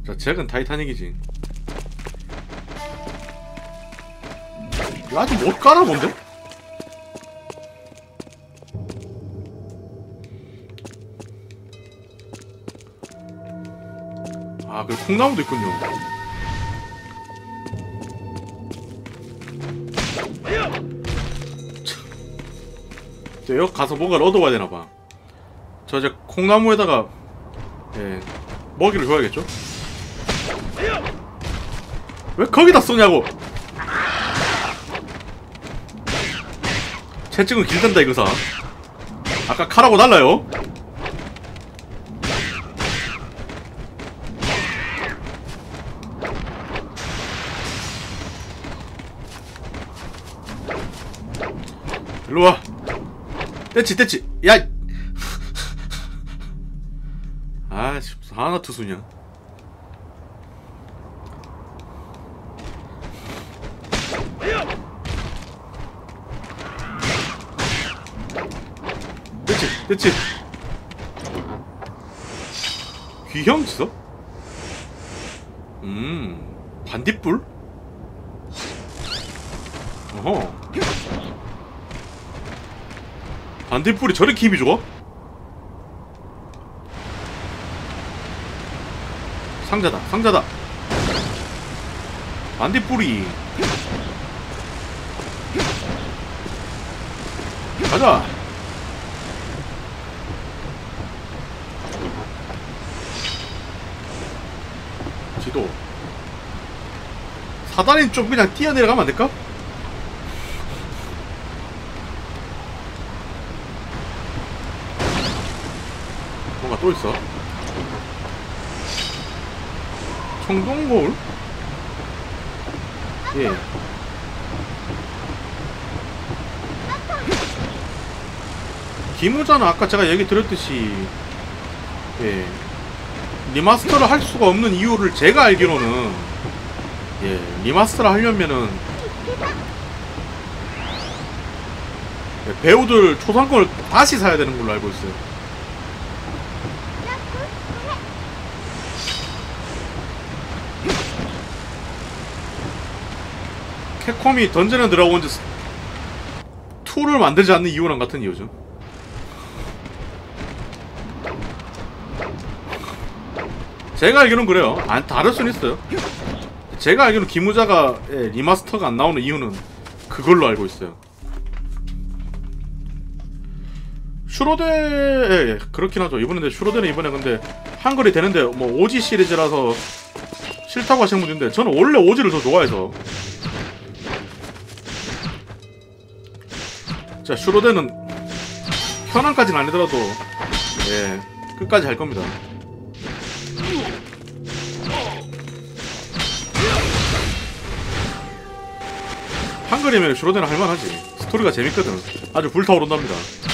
자, 잭은 타이타닉이지. 이거 아직 못 깔아 본데? 아, 그 콩나무도 있군요. 저 여기 가서 뭔가를 얻어와야 되나봐. 저 이제 콩나무에다가 예 먹이를 줘야겠죠? 왜 거기다 쏘냐고! 채찍은 길단다 이거사. 아까 칼하고 달라요. 일로와. 떼치 야! 아씨 무슨 하나 투수냐. 떼치 귀형 있어? 반딧불? 어허. 반딧불이 저렇게 힘이 좋아? 상자다. 반딧불이 가자. 지도 사다리 좀 그냥 뛰어내려가면 안될까? 뭔가 또 있어. 청동거울? 예. 기무자는 아까 제가 얘기 드렸듯이 예 리마스터를 할 수가 없는 이유를 제가 알기로는 예 리마스터를 하려면은 예, 배우들 초상권을 다시 사야 되는 걸로 알고 있어요. 캡콤이 던전 앤 드래곤즈 2를 만들지 않는 이유랑 같은 이유죠. 제가 알기로는 그래요. 다를 수는 있어요. 제가 알기로는 기무자가 예, 리마스터가 안 나오는 이유는 그걸로 알고 있어요. 슈로데 예, 그렇긴 하죠. 이번에 슈로데는 이번에 근데 한글이 되는데 뭐 오지 시리즈라서 싫다고 하시는 분인데 저는 원래 오지를 더 좋아해서. 자, 슈로데는 현황까지는 아니더라도 예 끝까지 할 겁니다. 한글이면 슈로데는 할만하지. 스토리가 재밌거든. 아주 불타오른답니다.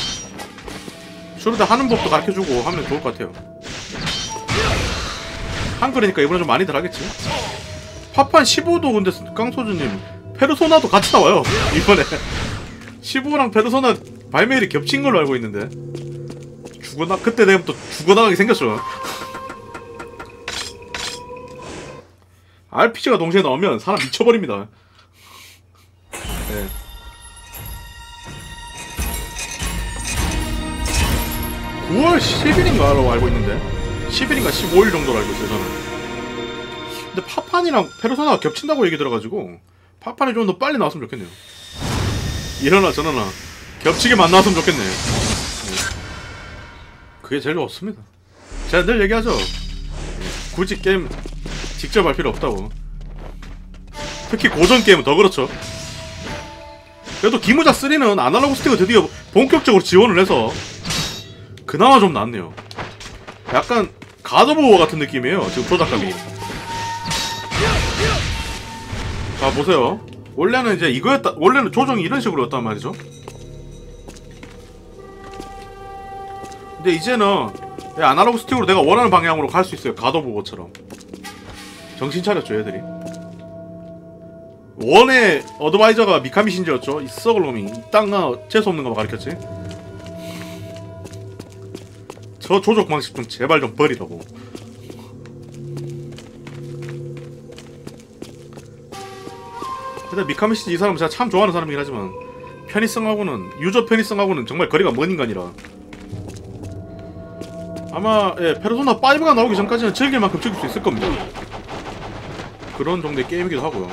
슈로데 하는 법도 가르쳐주고 하면 좋을 것 같아요. 한글이니까 이번에 좀 많이들 하겠지. 파판 15도 근데 깡소주님 페르소나도 같이 나와요 이번에. 15랑 페르소나 발매일이 겹친 걸로 알고 있는데 그때 되면 또 죽어나가게 생겼죠. RPG가 동시에 나오면 사람 미쳐버립니다. 네. (9월 10일인가로) 알고 있는데 10일인가 15일 정도로 알고 있어요 저는. 근데 파판이랑 페르소나가 겹친다고 얘기 들어가지고 파판이 좀 더 빨리 나왔으면 좋겠네요. 이러나 저러나 겹치게만 나왔으면 좋겠네. 그게 제일 좋습니다. 제가 늘 얘기하죠. 굳이 게임 직접 할 필요 없다고. 특히 고전 게임은 더 그렇죠. 그래도 기무자 3는 아날로그 스틱을 드디어 본격적으로 지원을 해서 그나마 좀 낫네요. 약간 갓 오브 워 같은 느낌이에요 지금 조작감이. 자 보세요. 원래는 이제 이거였다. 원래는 조정이 이런 식으로였단 말이죠. 근데 이제는 아날로그 스틱으로 내가 원하는 방향으로 갈 수 있어요. 갓 오브 워처럼. 정신 차렸죠 얘들이. 원의 어드바이저가 미카미 신지였죠. 이 썩을 놈이 이딴가 재수없는 거 가르쳤지. 저 조적 방식 좀 제발 좀 버리라고. 일단 미카미 신지 이 사람은 제가 참 좋아하는 사람이긴 하지만 편의성하고는 유저 편의성하고는 정말 거리가 먼 인간이라 아마 예, 페르소나 5가 나오기 전까지는 즐길 만큼 즐길 수 있을 겁니다. 그런 정도의 게임이기도 하고요.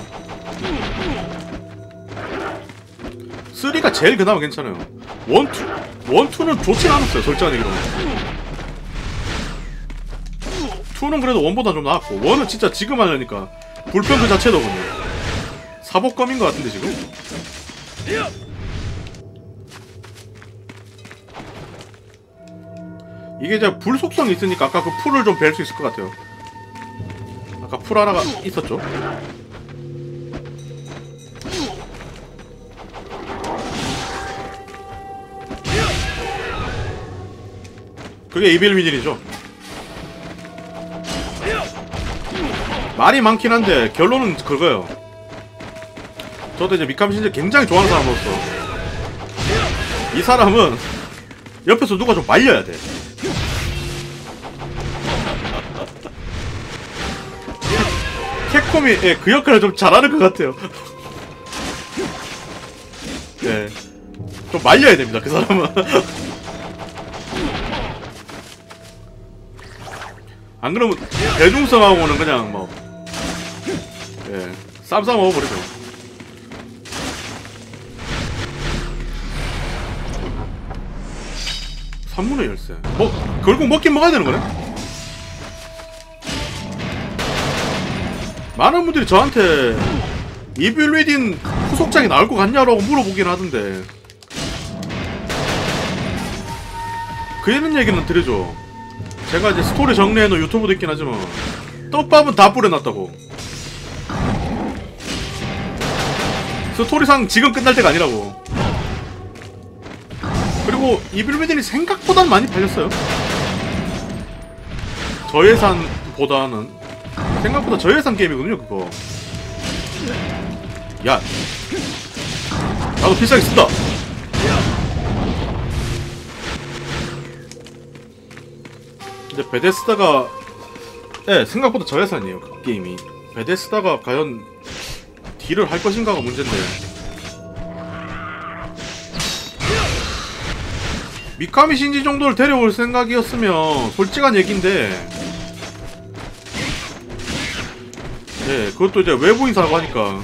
3가 제일 그나마 괜찮아요. 2는 좋진 않았어요, 솔직한 얘기로. 2는 그래도 1보다 좀 나았고 1은 진짜 지금 하려니까 불편 그 자체더군요. 사복검인 것 같은데 지금? 이게 이제 불 속성이 있으니까 아까 그 풀을 좀 벨 수 있을 것 같아요. 아까 풀 하나가 있었죠? 그게 이빌미진이죠. 말이 많긴 한데 결론은 그거예요. 저도 이제 미카미 신지 굉장히 좋아하는 사람으로서 이 사람은 옆에서 누가 좀 말려야 돼. 캡콤이 예, 그 역할을 좀 잘하는 것 같아요. 예, 좀 말려야 됩니다, 그 사람은. 안 그러면 대중성하고는 그냥 뭐 예, 쌈 싸 먹어버리죠. 산문의 열쇠. 결국 먹긴 먹어야 되는 거네? 많은 분들이 저한테 이빌 위딘 후속작이 나올 것 같냐라고 물어보긴 하던데 그 이런 얘기는 드리죠. 제가 이제 스토리 정리해놓은 유튜브도 있긴 하지만 떡밥은 다 뿌려놨다고. 스토리상 지금 끝날 때가 아니라고. 그리고 이빌 위딘이 생각보단 많이 팔렸어요. 저예산보다는 생각보다 저예산 게임이거든요, 그거. 야, 나도 비싸게 쓴다. 근데 베데스다가 예, 생각보다 저예산이에요, 그 게임이. 베데스다가 과연 딜을 할 것인가가 문제인데 미카미 신지 정도를 데려올 생각이었으면 솔직한 얘기인데 예, 그것도 이제 외부인사라고 하니까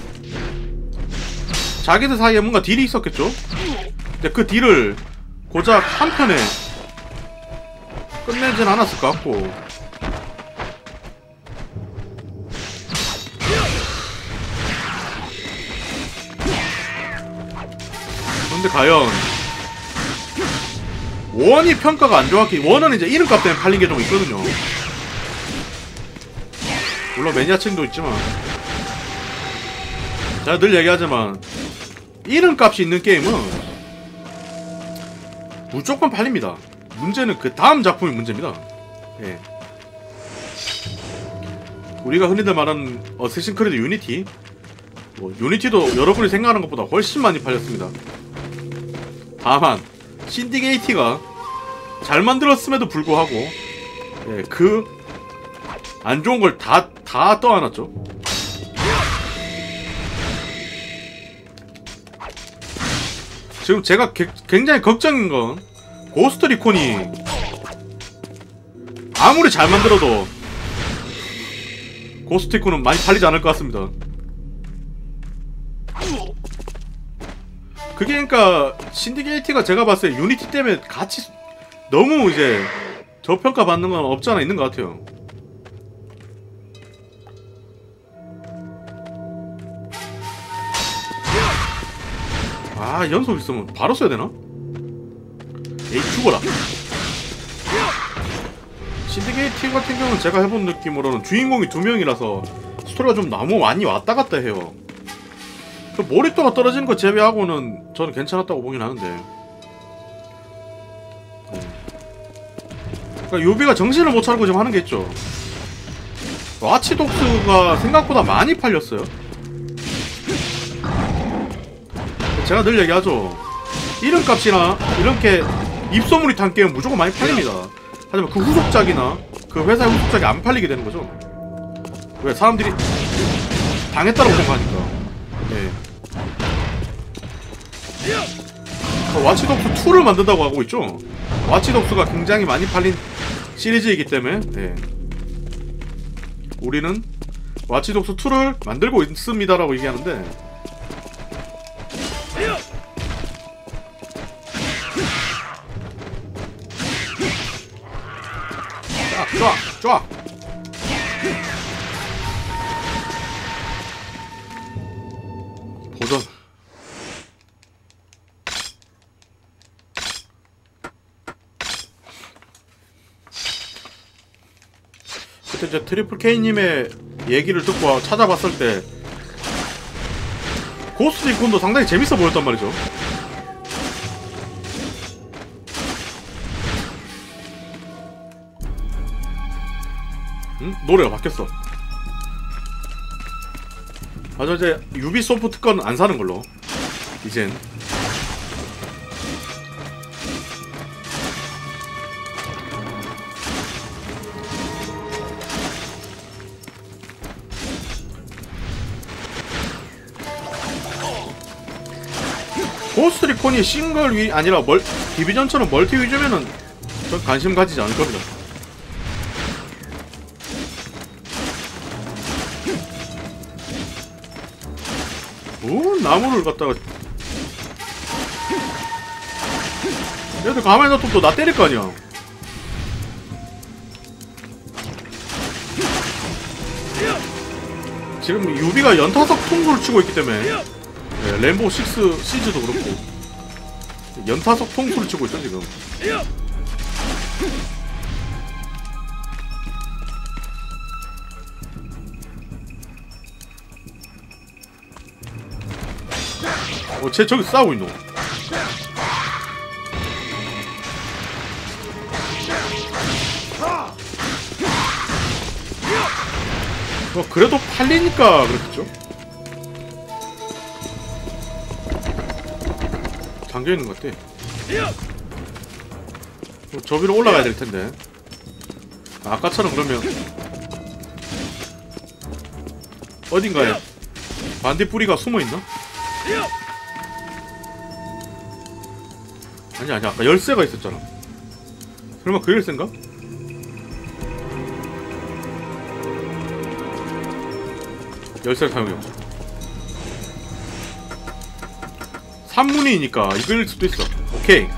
자기들 사이에 뭔가 딜이 있었겠죠? 근데 그 딜을 고작 한 편에 끝내진 않았을 것 같고 근데 과연 원이 평가가 안 좋았기 원은 이제 이름값 때문에 팔린 게 좀 있거든요. 물론 매니아층도 있지만 제가 늘 얘기하지만 이름값이 있는 게임은 무조건 팔립니다. 문제는 그 다음 작품이 문제입니다. 예. 우리가 흔히들 말하는 어쌔신 크리드 유니티 유니티도 여러분이 생각하는 것보다 훨씬 많이 팔렸습니다. 다만 신디게이티가 잘 만들었음에도 불구하고 예, 그 안 좋은 걸 다 떠안았죠. 지금 제가 굉장히 걱정인 건 고스트 리콘이 아무리 잘 만들어도 고스트 리콘은 많이 팔리지 않을 것 같습니다. 그게 그러니까 신디게이트가 제가 봤을 때 유니티 때문에 같이 너무 이제 저평가 받는 건 없지 않아 있는 것 같아요. 아, 연속 있으면 바로 써야 되나? 에이, 죽어라. 신디게이트 같은 경우는 제가 해본 느낌으로는 주인공이 2명이라서 스토리가 좀 너무 많이 왔다 갔다 해요. 그 몰입도가 떨어지는 거 제외하고는 저는 괜찮았다고 보긴 하는데 그러니까 유비가 정신을 못 차리고 지금 하는 게 있죠. 와치독스가 생각보다 많이 팔렸어요. 제가 늘 얘기하죠. 이름값이나 이렇게 입소문이 탄 게임은 무조건 많이 팔립니다. 하지만 그 후속작이나 그 회사의 후속작이 안 팔리게 되는 거죠. 왜? 사람들이 당했다고 생각하니까. 네. 와치독스 2를 만든다고 하고 있죠. 와치독스가 굉장히 많이 팔린 시리즈이기 때문에 네. 우리는 와치독스 2를 만들고 있습니다라고 얘기하는데 좋아 좋아. 도전. 그때 이제 트리플 K님의 얘기를 듣고 찾아봤을 때 고스트 리콘도 상당히 재밌어 보였단 말이죠. 응? 노래가 바뀌었어. 맞아, 이제 유비소프트 건 안 사는 걸로 이젠. 고스트 리콘이 싱글 위 아니라 디비전처럼 멀티 위주면은 전 관심 가지지 않을 겁니다. 오, 나무를 갖다가 얘들 가만히 놔두면 또 나 때릴 거 아니야. 지금 유비가 연타석 통수를 치고 있기 때문에 네, 램보 6 시즈도 그렇고 연타석 통수를 치고 있죠 지금. 쟤 저기 싸우고 있노. 그래도 팔리니까 그렇겠죠? 잠겨있는 것 같아. 저 위로 올라가야 될 텐데. 아까처럼 그러면 어딘가에 반딧불이가 숨어있나? 아니 아까 열쇠가 있었잖아. 설마 그 열쇠인가? 열쇠를 사용해 보자. 산문이니까 이걸 수도 있어. 오케이.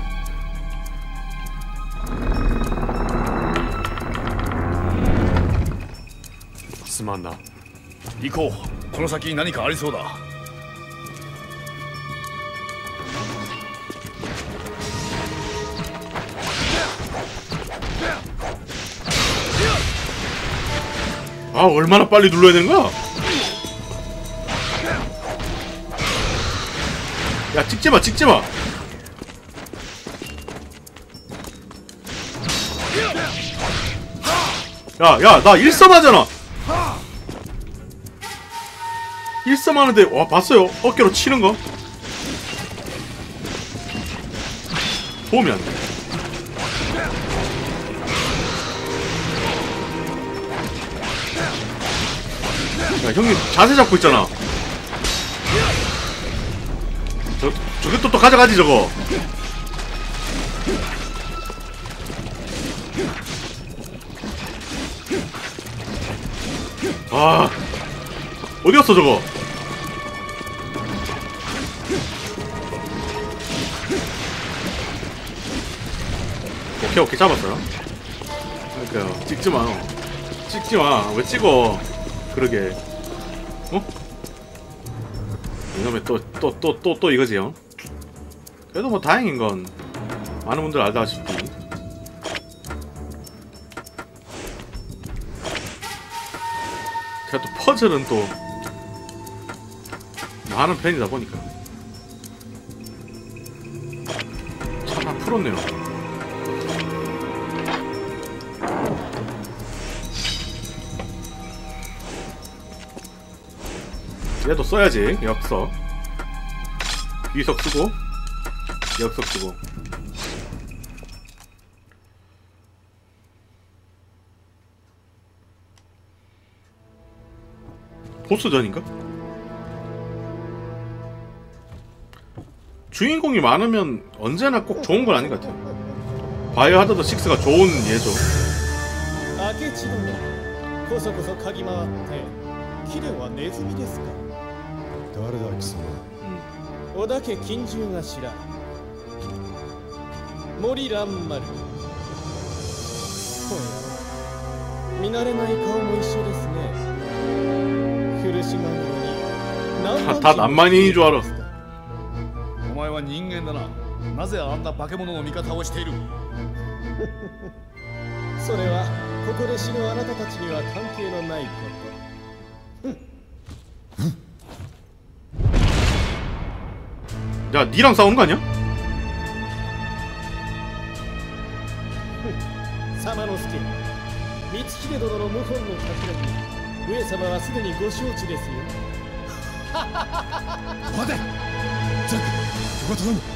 すまんな。行こう。この先に何かありそうだ。 아, 얼마나 빨리 눌러야 되는 거야? 야, 찍지 마, 찍지 마. 야, 나 일섬하잖아. 일섬하는데, 와, 봤어요? 어깨로 치는 거? 도움이 안 돼. 야, 형님 자세 잡고 있잖아. 저게 또 가져가지 저거. 아, 어디갔어 저거. 오케이 잡았어요. 그러니까요. 찍지마. 찍지마. 왜 찍어. 그러게. 어? 이놈의 또 이거지요. 그래도 뭐 다행인 건 많은 분들 알다시피 제가 또 퍼즐은 또 많은 편이다 보니까 참 다 풀었네요. 얘도 써야지. 역석 위석 쓰고 역석 쓰고. 보스전인가? 주인공이 많으면 언제나 꼭 좋은 건 아닌 것 같아요. 바이오 하자드 6가 좋은 예죠. 明智殿こそこそ嗅ぎ回って貴殿はネズミですか。 誰だ貴様。 織田家近習頭森蘭丸。おや見慣れない顔も一緒ですね。古島頃に 다 남만인인 줄 알아. お前は人間だな。なぜあんな化け物の味方をしている？ それはここで死ぬあなたたちには関係のないこと。 야, 니랑 싸우는 거 아니야? 様之助、光秀殿の謀反の企み、上様はすでにご承知ですよ。 待て。ザック、ここ頼む。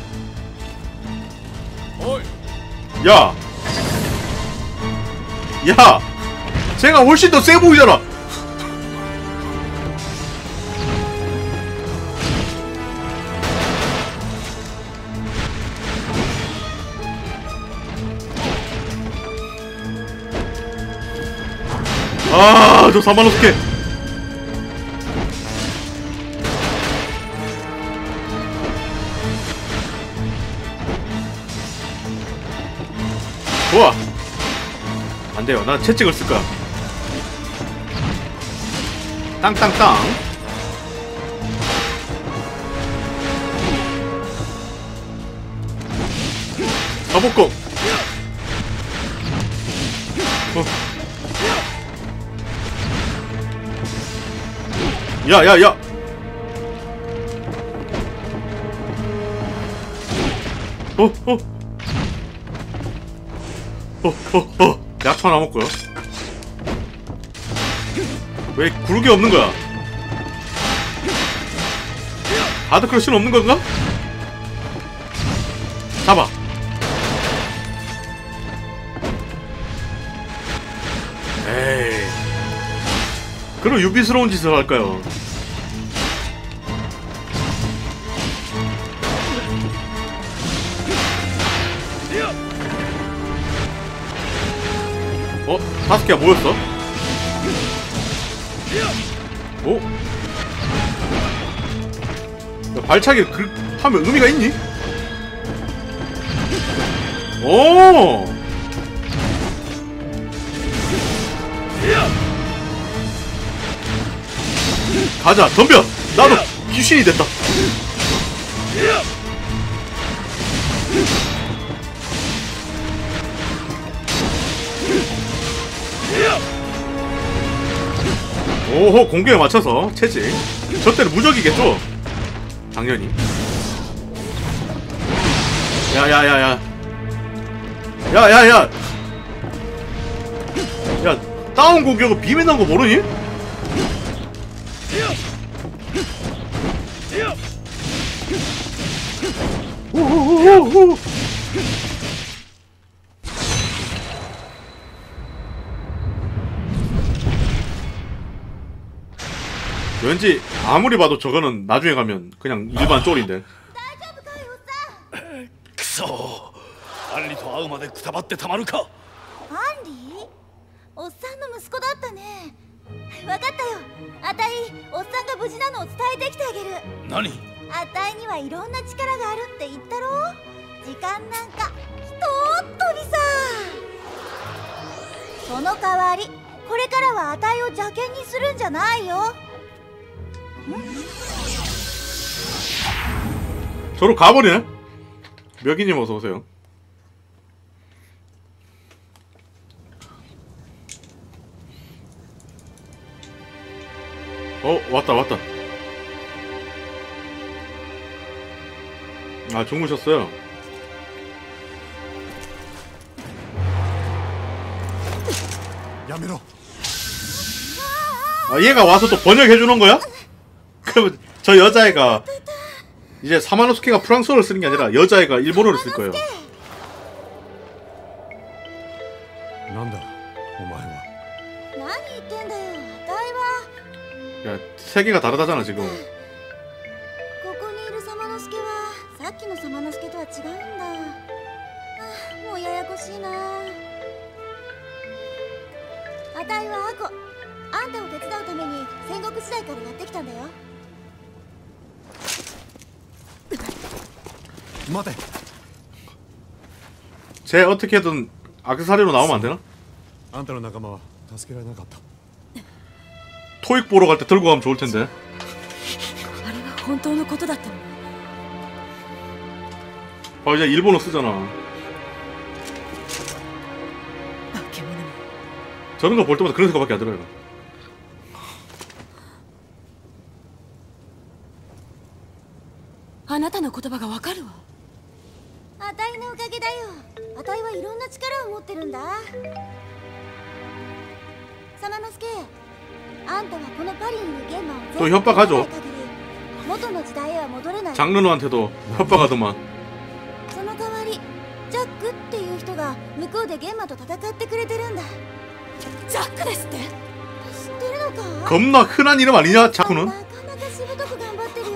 おい、 야! 야! 쟤가 훨씬 더 세 보이잖아! 아, 저 사마노스케! 좋아! 안 돼요. 난 채찍을 쓸 거야. 땅땅땅. 가복공. 야야야. 약초 하나 먹고요. 왜 구르기 없는 거야? 하드크러쉬는 없는 건가? 잡아. 에이. 그럼 유비스러운 짓을 할까요? 사스케가 뭐였어? 오? 야, 발차기 그 하면 의미가 있니? 오! 가자, 덤벼! 나도 귀신이 됐다. 오호, 공격에 맞춰서 채찍. 저 때는 무적이겠죠? 당연히. 야야야야. 야야야. 야, 다운 공격은 비밀 난 거 모르니? 오호호호호. 왠지 아무리 봐도 저거는 나중에 가면 그냥 일반 쫄인데. くそー、アンリと会うまでくたばってたまるか。 アンリ？おっさんの息子だったね。わかったよ。あたい、おっさんが無事なのを伝えてきてあげる。 何？ あたいにはいろんな力があるって言ったろ。時間なんかひとっ飛びさ。その代わり、これからはあたいを邪険にするんじゃないよ。 저로 가버리네? 묘기님 어서오세요. 왔다. 아, 주무셨어요? 야메로. 아, 얘가 와서 또 번역해주는 거야? 그러면 저 여자애가 이제 사마노스케가 프랑스어를 쓰는 게 아니라 여자애가 일본어를 쓸 거예요. なんだお前は。 何言ってんだよ。あたいは 야, 세계가 다르다잖아 지금. ここにいる様之助はさっきの様之助とは違うんだ。あ、もうややこしいな。あたいはアコ。あんたを手伝うために戦国時代からやってきたんだよ。 待て。 쟤 어떻게든 악세사리로 나오면 안 되나? あんたの仲間は助けられなかった。 토익 보러 갈 때 들고 가면 좋을 텐데. あれは本当のことだったの？ 아 이제 일본어 쓰잖아. 化け物め。 저런 거 볼 때마다 그런 생각밖에 안 들어요. あなたの言葉がわかるわ。あたいのおかげだよ。あたいはいろんな力を持ってるんだ。様之助、あんたはこのパリにいる現場を全 또 部 협박하죠. 元の時代へは戻れない。 장르노한테도 협박하더만. その代わりジャックっていう人が向こうで現場と戦ってくれてるんだ。ジャックですって？知ってるのか？ 겁나 흔한 이름 아니냐? 자쿠는? なかなかしぶとく頑張ってるよ。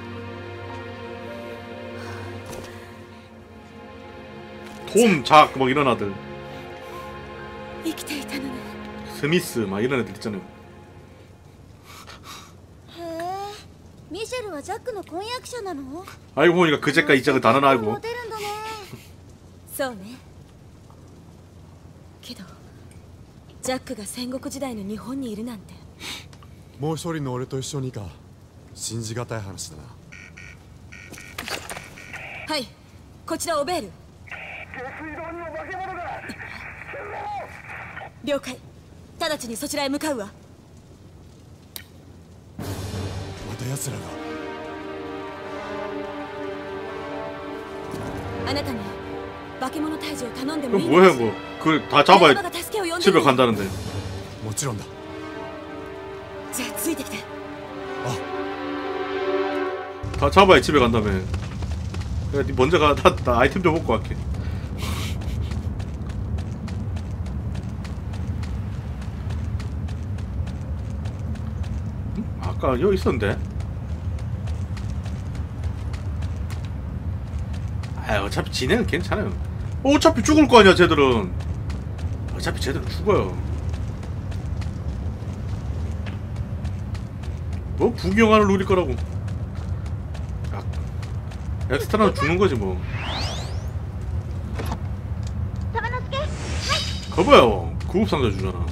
톰, 작, 뭐 이런 아들. 生きていたのね。 스미스, 막 이런 애들 있잖아요. へえ、ミシェルはジャックの婚約者なの？ 알고 보니까 그 잭과 이 잭을 다 하나 알고. モテるんだね。そうね。けどジャックが戦国時代の日本にいるなんて。 もう一人の俺と一緒にか。信じがたい話だな。 はい、こちらオベール。了解。直ちにそちらへ向かうわ。 また奴らが。 あなたに化け物退治を頼んでも 그럼 いい 뭐해 뭐. 그걸 다 잡아야 仲間が助けを呼んで 집에 る。 간다는데. もちろんだ。 じゃあついてきて。 다 잡아야 집에 간다며. 야, 니 먼저 가. 나 아이템 좀 먹고 갈게. 아까 여기 있었는데? 아 어차피 지네는 괜찮아요. 어차피 죽을 거 아니야 쟤들은. 어차피 쟤들은 죽어요. 뭐 부경화를 누릴 거라고. 야, 엑스트라는 죽는 거지 뭐. 거봐요. 구급상자 주잖아.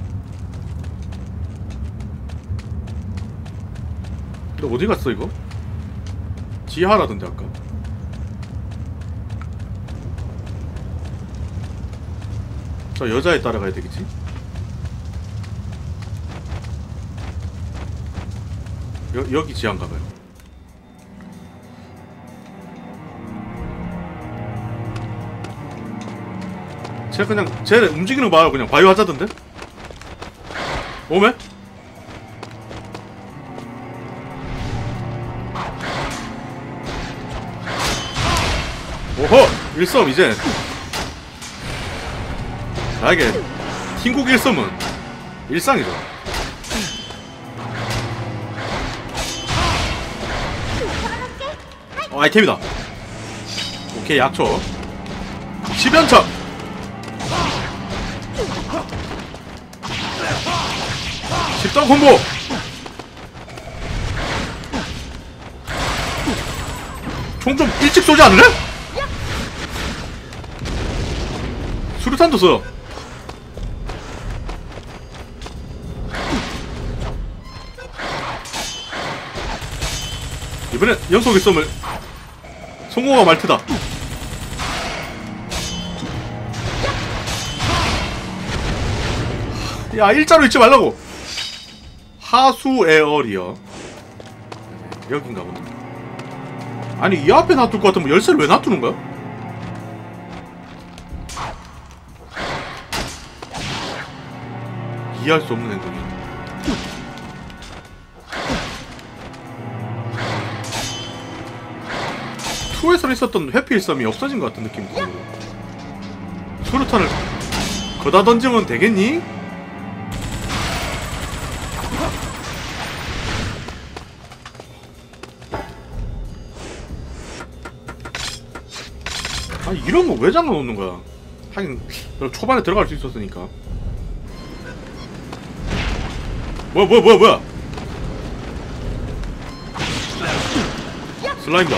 근데 어디 갔어 이거? 지하라던데 아까. 저 여자애 따라가야 되겠지? 여기 지하인가봐요. 쟤 그냥 쟤 움직이는 거 봐요. 그냥 바이오 하자던데? 오메? 오호! 일섬 이제 나에게 팀국 일섬은 일상이죠. 아이템이다. 오케이 약초 10연차 10단 콤보. 총 좀 일찍 쏘지 않을래? 수류탄도 써. 이번엔 연속의 썸을 성공한 말트다. 야 일자로 있지 말라고. 하수 에어리어. 여긴가 보네. 아니 이 앞에 놔둘 것 같으면 열쇠를 왜 놔두는 거야? 이해할 수 없는 행동이야. 투에서 있었던 회피일섬이 없어진 것 같은 느낌이 들어. 수류탄을 거다 던지면 되겠니? 아 이런 거 왜 잠궈 놓는 거야? 하긴 초반에 들어갈 수 있었으니까. 뭐야? 슬라임다.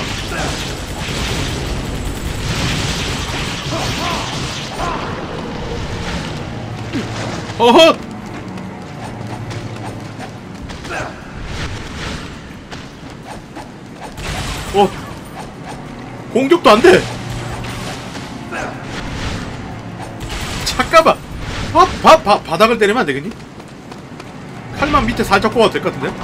어헛! 공격도 안 돼. 잠깐만. 바닥을 때리면 안 되겠니? 칼만 밑에 살짝 꽂아도 될 것 같은데?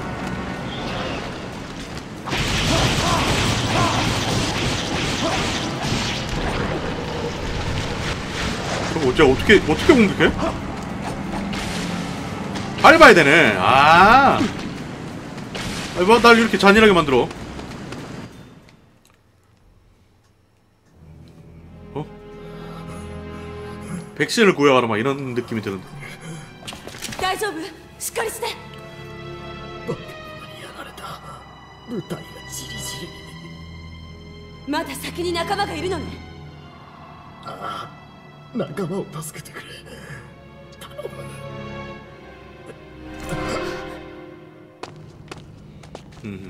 그럼 어떻게 공격해? 밟아야 되네. 뭐 날 이렇게 잔인하게 만들어. 백신을 구해와라 막 이런 느낌이 드는데. 大丈夫しっかりして化け物にやられた部隊がジリジリまだ先に仲間がいるのねああ仲間を助けてくれ頼む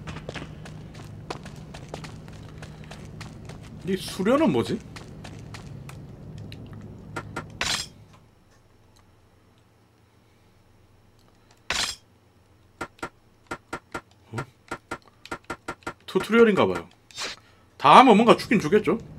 이 수련은 뭐지? 튜토리얼인가봐요. 다 하면 뭔가 죽긴 주겠죠?